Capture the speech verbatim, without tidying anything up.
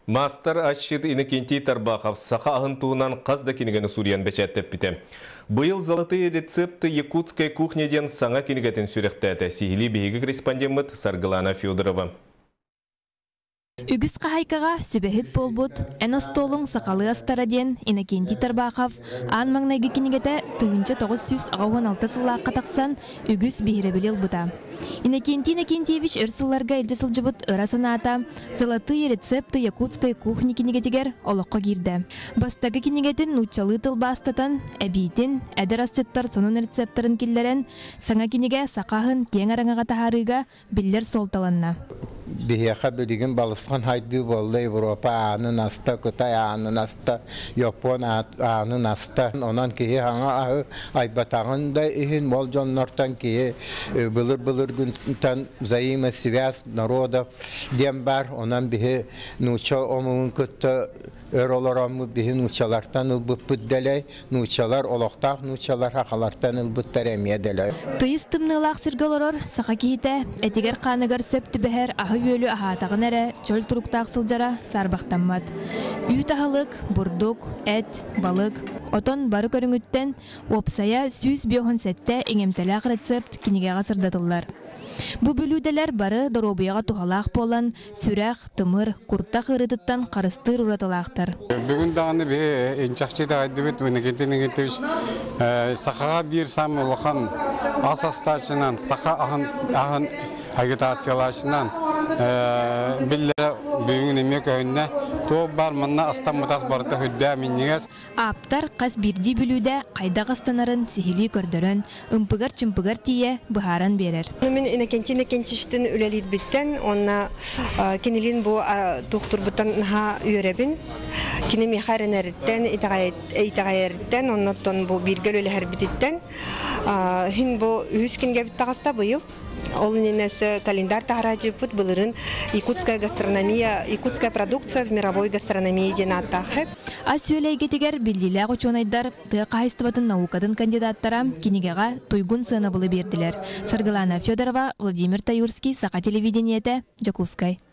Мастер ашшыт Иннокентий Тарбаков саха ағынтуынан қазда кенігені суриян бәчәттеп біте. Бұйыл золотые рецепты якутской кухнеден саңа кенігетін сүректәті. Сихили бейгі корреспондент Саргылана Федорова. Үгіз қағайқаға сүбәхіт болбұд, ән остолың сақалы астараден Иннокентий Тарбаков аң маңнайғы кенігеті тұғынча тоғыз жүз он алты сыллаққа тақсан үгіз бейірі білел бұда. Иннокентий Иннокентьевич өрсілларға әлдесіл жыбыт ыра саната, золотые рецепты якутской кухни кенігетігер олыққа кирді. Бастағы кенігетін нучалы тылбастатан, әбейтін, әдір асчыттар сонын рецепторын келлерін, саңа кенеге сақағын кең араңаға тахарыға білдер солталанна. Бияха бөлігін балысқан хайды болды Европа анын аста, Қытай анын аста, Япон анын аста. Онан кейі аңа айбатағын да үйін бол жоннортан кейі бұлыр-бұлыр күнтан взаимы связь народов дем бар. Онан бихи нуча омуын күтті өр оларамы бихи нучалартан ылбыт бүдделей, нучалар олықтақ, нучалар хақалартан ылбыттар әмеделей. Тыйыз тымнылақ сіргалорор сақа кейті, әтегер қанығар сөпті бәхер ағы өлі ағатағын әрі чөл тұруқтақ сылжара сарбақтанмад. Үй тағылық, бұрдық, әт, балық, отон бары көріңіттен опсая сүйіз беуғын сәтті еңемтәләқ рецепт кенеге ғасырдатылар. Бу бүлүделер бары доробияға туғалақ болан, сүрәқ, тымыр, құрттақ ұрыдыттан қарыстыр ұратылақтар. Бүгін дағаны бе енчақчы да айды бет, Иннокентьевич сақаға бір самы оған асасташынан, сақа ағын агитациялашынан білдері бүгін емек өйінне топ бар мұнна астамытас барыты хүдді әмінігіз. Аптар қас бірді бүлуді қайдақ астанарын сихили көрдірін, ұмпығар-чымпығар тие бұхаран берер. Мен Иннокентий Иннокентьевичтен үлелейд біттен, онна кенелін бұл доқтор бұттан ға үйеребін. Кені мехарын әріттен, итағай әріттен, оннаттан бұл біргел өлі әрбітеттен. Хин бұл үз кенге біттағаста бұйыл. Ол ненесі календар тағарачы бұд бұлырын якутская гастрономия, якутская продукция в мировой гастрономии ден аттағы. Ас сөйлейгетігер білділі ғочонайдар тұғы қайыстыбатын наукадың кандидаттара кенегеға тойгун сына бұлы берділер. Саргылана Федорова, Владимир Таюрский, Сақа телевидениеті, Джакускай.